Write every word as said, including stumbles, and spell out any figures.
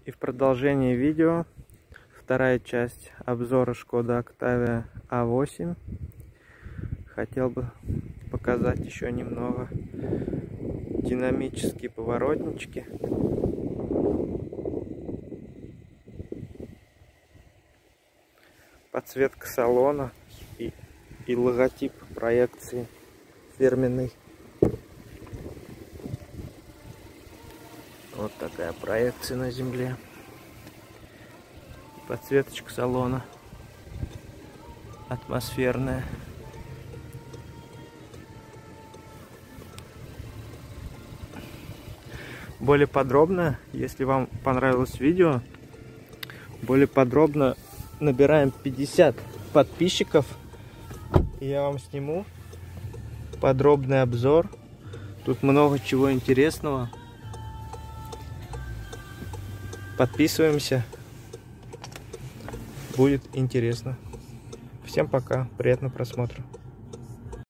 И в продолжении видео вторая часть обзора Шкода Октавия а восемь. Хотел бы показать еще немного динамические поворотнички. Подсветка салона и, и логотип проекции фирменный. Вот такая проекция на земле. Подсветочка салона атмосферная. Более подробно, если вам понравилось видео, более подробно набираем пятьдесят подписчиков, и я вам сниму подробный обзор. Тут много чего интересного. Подписываемся, будет интересно. Всем пока, приятного просмотра.